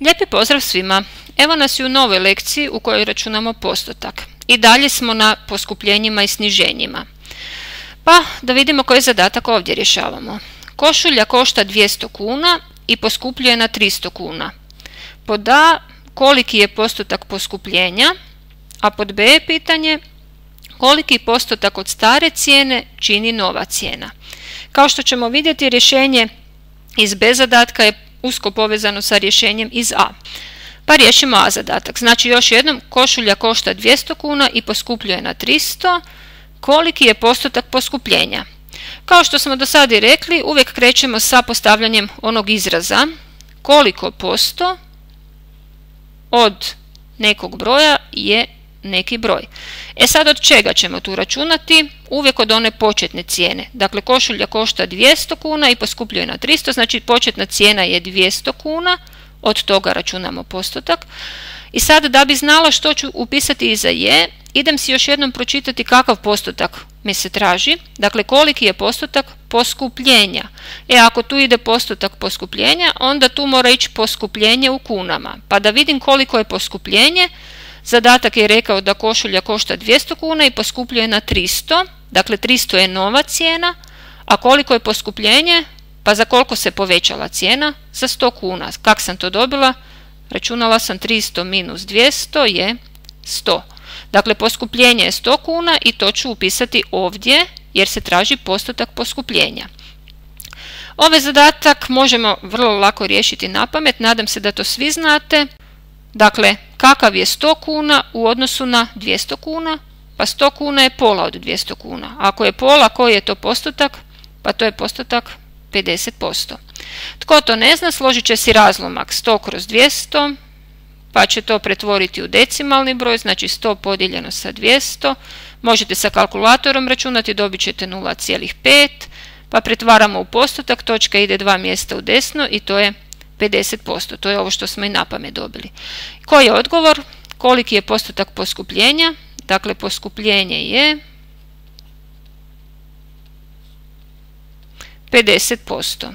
Lijepi pozdrav svima! Evo nas i u novoj lekciji u kojoj računamo postotak. I dalje smo na poskupljenjima i sniženjima. Pa da vidimo koji zadatak ovdje rješavamo. Košulja košta 200 kuna i poskupljuje na 300 kuna. Pod A, koliki je postotak poskupljenja, a pod B je pitanje koliki postotak od stare cijene čini nova cijena. Kao što ćemo vidjeti, rješenje iz B zadatka je usko povezano sa rješenjem iz A. Pa riješimo A zadatak. Znači još jednom, košulja košta 200 kuna i poskupljuje na 300. Koliki je postotak poskupljenja? Kao što smo do sada i rekli, uvijek krećemo sa postavljanjem onog izraza koliko posto od nekog broja je neki broj. E sad od čega ćemo tu računati? Uvijek od one početne cijene. Dakle, košulja košta 200 kuna i poskupljuje na 300, znači početna cijena je 200 kuna, od toga računamo postotak. I sad da bi znala što ću upisati iza je, idem si još jednom pročitati kakav postotak mi se traži. Dakle, koliki je postotak poskupljenja. Ako tu ide postotak poskupljenja, onda tu mora ići poskupljenje u kunama. Pa da vidim koliko je poskupljenje, zadatak je rekao da košulja košta 200 kuna i poskupljuje na 300. Dakle, 300 je nova cijena. A koliko je poskupljenje? Pa za koliko se povećala cijena? Za 100 kuna. Kako sam to dobila? Računala sam 300 minus 200 je 100. Dakle, poskupljenje je 100 kuna i to ću upisati ovdje jer se traži postotak poskupljenja. Ovaj zadatak možemo vrlo lako riješiti na pamet. Nadam se da to svi znate. Dakle, kakav je 100 kuna u odnosu na 200 kuna? Pa 100 kuna je pola od 200 kuna. Ako je pola, koji je to postotak? Pa to je postotak 50%. Tko to ne zna, složit će si razlomak 100 kroz 200, pa će to pretvoriti u decimalni broj, znači 100 podijeljeno sa 200. Možete sa kalkulatorom računati, dobit ćete 0,5, pa pretvaramo u postotak, točka ide 2 mjesta u desno i to je 50%. To je ovo što smo i na pamet dobili. Koji je odgovor? Koliki je postotak poskupljenja? Dakle, poskupljenje je 50%.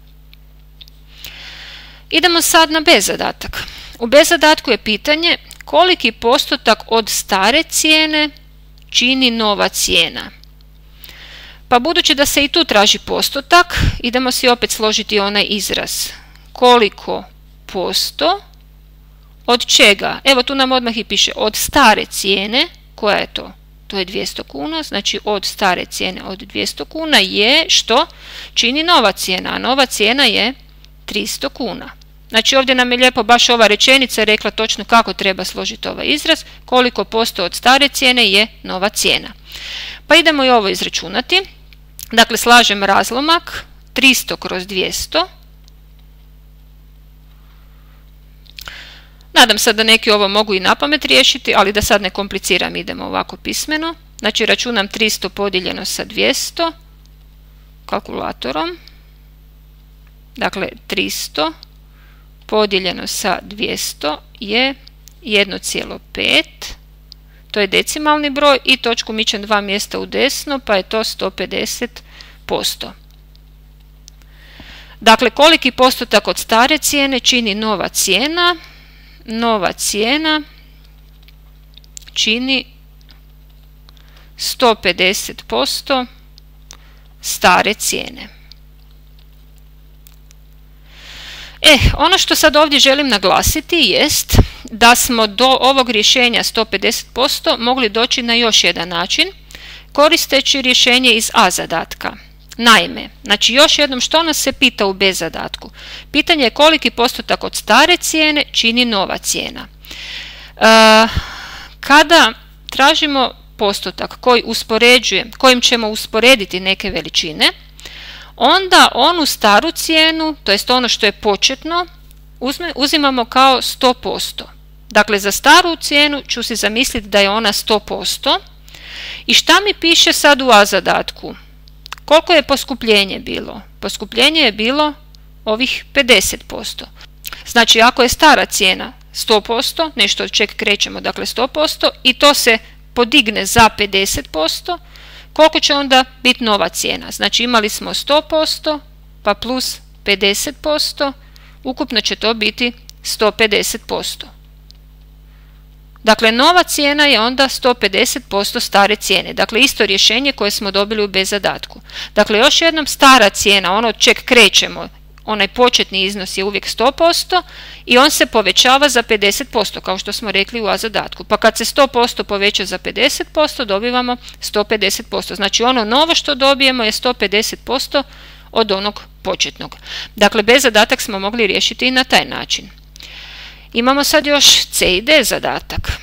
Idemo sad na B zadatak. U B zadatku je pitanje koliki postotak od stare cijene čini nova cijena. Pa budući da se i tu traži postotak, idemo si opet složiti onaj izraz. Koliko posto od čega? Evo tu nam odmah i piše od stare cijene. Koja je to? To je 200 kuna, znači od stare cijene od 200 kuna je što čini nova cijena, a nova cijena je 300 kuna. Znači ovdje nam je lijepo baš ova rečenica rekla točno kako treba složiti ovaj izraz, koliko posto od stare cijene je nova cijena. Pa idemo i ovo izračunati. Dakle, slažem razlomak 300 kroz 200. Nadam se da neki ovo mogu i na pamet riješiti, ali da sad ne kompliciram, idemo ovako pismeno. Znači računam 300 podijeljeno sa 200 kalkulatorom. Dakle, 300 podijeljeno sa 200 je 1,5. To je decimalni broj i točku mičem 2 mjesta u desno, pa je to 150%. Dakle, koliki postotak od stare cijene čini nova cijena? Nova cijena čini 150% stare cijene. Ono što sad ovdje želim naglasiti jest da smo do ovog rješenja 150% mogli doći na još jedan način koristeći rješenje iz A zadatka. Naime, znači još jednom što nas se pita u B zadatku? Pitanje je koliki postotak od stare cijene čini nova cijena. Kada tražimo postotak kojim ćemo usporediti neke veličine, onda onu staru cijenu, to jest ono što je početno, uzimamo kao 100%. Dakle, za staru cijenu ću si zamisliti da je ona 100%. I šta mi piše sad u A zadatku? Koliko je poskupljenje bilo? Poskupljenje je bilo ovih 50%. Znači, ako je stara cijena 100%, nešto od čega krećemo, dakle 100%, i to se podigne za 50%, koliko će onda biti nova cijena? Znači, imali smo 100%, pa plus 50%, ukupno će to biti 150%. Dakle, nova cijena je onda 150% stare cijene. Dakle, isto rješenje koje smo dobili u B zadatku. Dakle, još jednom, stara cijena, ono od čeg krećemo, onaj početni iznos je uvijek 100% i on se povećava za 50%, kao što smo rekli u A zadatku. Pa kad se 100% poveća za 50%, dobivamo 150%. Znači, ono novo što dobijemo je 150% od onog početnog. Dakle, B zadatak smo mogli riješiti i na taj način. Imamo sad još C i D zadatak.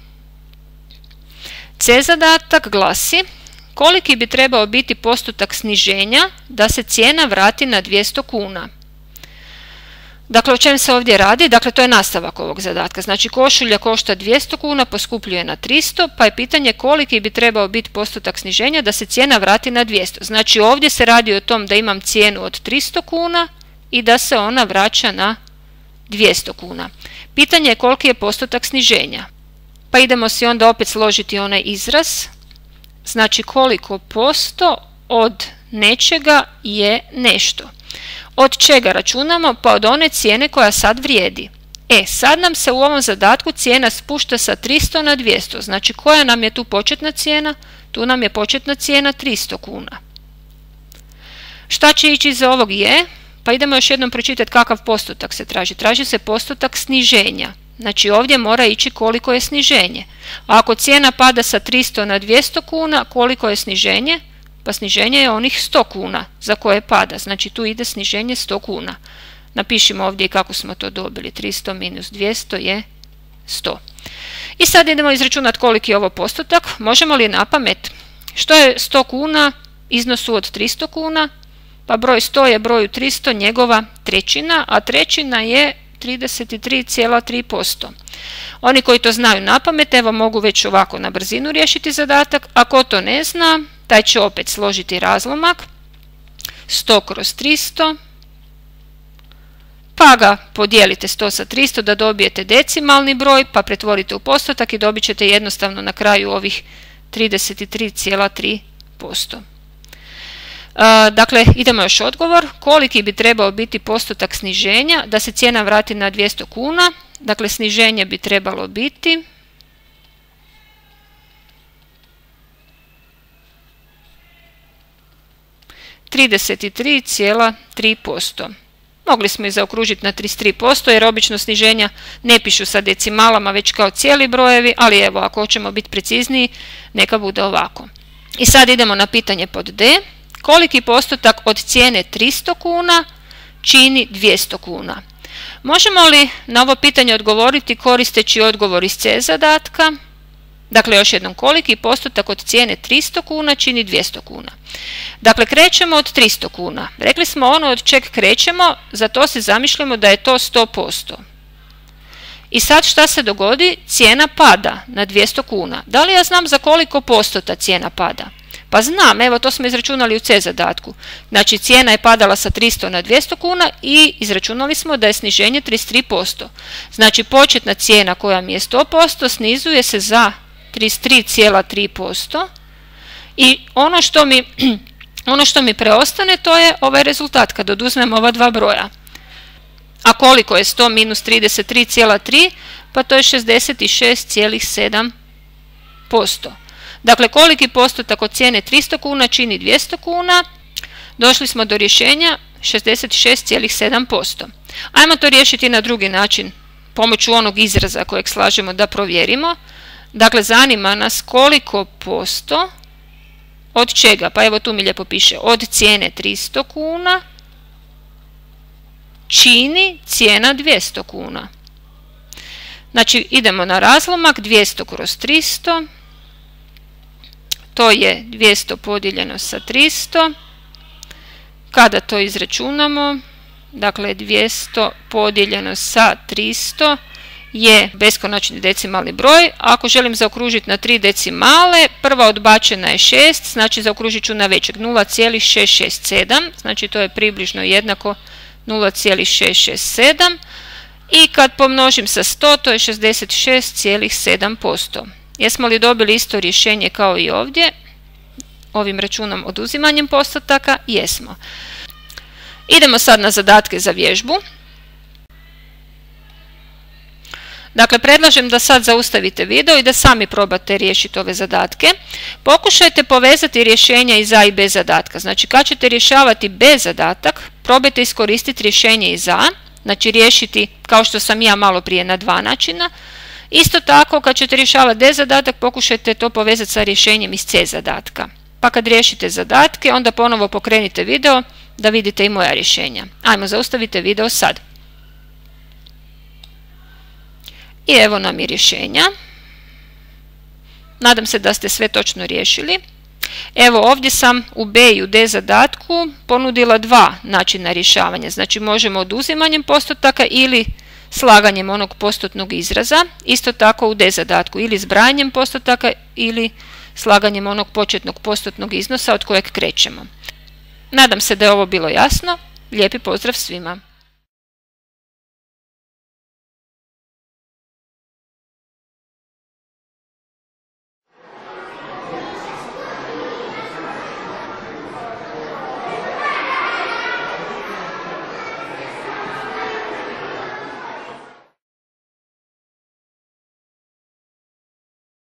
C zadatak glasi: koliki bi trebao biti postotak sniženja da se cijena vrati na 200 kuna? Dakle, o čem se ovdje radi? Dakle, to je nastavak ovog zadatka. Znači, košulja košta 200 kuna, poskupljuje na 300, pa je pitanje koliki bi trebao biti postotak sniženja da se cijena vrati na 200. Znači, ovdje se radi o tom da imam cijenu od 300 kuna i da se ona vraća na 200 kuna. Pitanje je koliki je postotak sniženja. Pa idemo si onda opet složiti onaj izraz. Znači, koliko posto od nečega je nešto. Od čega računamo? Pa od one cijene koja sad vrijedi. Sad nam se u ovom zadatku cijena spušta sa 300 na 200. Znači, koja nam je tu početna cijena? Tu nam je početna cijena 300 kuna. Šta će ići iza ovog je? Pa idemo još jednom pročitati kakav postotak se traži. Traži se postotak sniženja. Znači, ovdje mora ići koliko je sniženje. A ako cijena pada sa 300 na 200 kuna, koliko je sniženje? Pa sniženje je onih 100 kuna za koje pada. Znači, tu ide sniženje 100 kuna. Napišimo ovdje kako smo to dobili. 300 minus 200 je 100. I sad idemo izračunati koliki je ovo postotak. Možemo li na pamet? Što je 100 kuna iznosu od 300 kuna? Pa broj 100 je broju 300 njegova trećina, a trećina je 33,3%. Oni koji to znaju na pamet, evo mogu već ovako na brzinu riješiti zadatak. Ako to ne zna, taj će opet složiti razlomak. 100 kroz 300, pa ga podijelite 100 sa 300 da dobijete decimalni broj, pa pretvorite u postotak i dobit ćete jednostavno na kraju ovih 33,3%. Dakle, idemo još odgovor. Koliki bi trebao biti postotak sniženja da se cijena vrati na 200 kuna? Dakle, sniženje bi trebalo biti 33,3%. Mogli smo i zaokružiti na 33% jer obično sniženja ne pišu sa decimalama već kao cijeli brojevi, ali evo, ako hoćemo biti precizniji, neka bude ovako. I sad idemo na pitanje pod D. Koliki postotak od cijene 300 kuna čini 200 kuna? Možemo li na ovo pitanje odgovoriti koristeći odgovor iz C zadatka? Dakle, još jednom, koliki postotak od cijene 300 kuna čini 200 kuna? Dakle, krećemo od 300 kuna. Rekli smo ono od čeg krećemo, za to se zamišljamo da je to 100%. I sad šta se dogodi? Cijena pada na 200 kuna. Da li ja znam za koliko postota cijena pada? Pa znam, evo to smo izračunali u C zadatku. Znači, cijena je padala sa 300 na 200 kuna i izračunali smo da je sniženje 33%. Znači, početna cijena koja mi je 100% snizuje se za 33,3% i ono što mi preostane, to je ovaj rezultat kad oduzmemo ova dva broja. A koliko je 100 minus 33,3? Pa to je 66,7%. Dakle, koliki postotak od cijene 300 kuna čini 200 kuna? Došli smo do rješenja 66,7%. Ajmo to riješiti na drugi način, pomoću onog izraza kojeg slažemo da provjerimo. Dakle, zanima nas koliko posto od čega? Pa evo tu mi lijepo piše od cijene 300 kuna čini cijena 200 kuna. Znači, idemo na razlomak 200 kroz 300. To je 200 podijeljeno sa 300. Kada to izračunamo, dakle 200 podijeljeno sa 300 je beskonačni decimalni broj. Ako želim zaokružiti na 3 decimale, prva odbačena je 6, znači zaokružit ću na većeg 0,667, znači to je približno jednako 0,667 i kad pomnožim sa 100, to je 66,7%. Jesmo li dobili isto rješenje kao i ovdje, ovim računom oduzimanjem postotaka? Jesmo. Idemo sad na zadatke za vježbu. Dakle, predlažem da sad zaustavite video i da sami probate riješiti ove zadatke. Pokušajte povezati rješenja iz A i B zadatka. Znači, kad ćete rješavati B zadatak, probajte iskoristiti rješenje iz A, znači riješiti kao što sam ja malo prije na 2 načina. Isto tako, kad ćete rješavati D zadatak, pokušajte to povezati sa rješenjem iz C zadatka. Pa kad riješite zadatke, onda ponovo pokrenite video da vidite i moja rješenja. Ajmo, zaustavite video sad. I evo nam i rješenja. Nadam se da ste sve točno riješili. Evo ovdje sam u B i u D zadatku ponudila 2 načina rješavanja. Znači možemo oduzimanjem postotaka ili slaganjem onog postotnog izraza. Isto tako u D zadatku ili zbrajanjem postotaka ili slaganjem onog početnog postotnog iznosa od kojeg krećemo. Nadam se da je ovo bilo jasno. Lijepi pozdrav svima!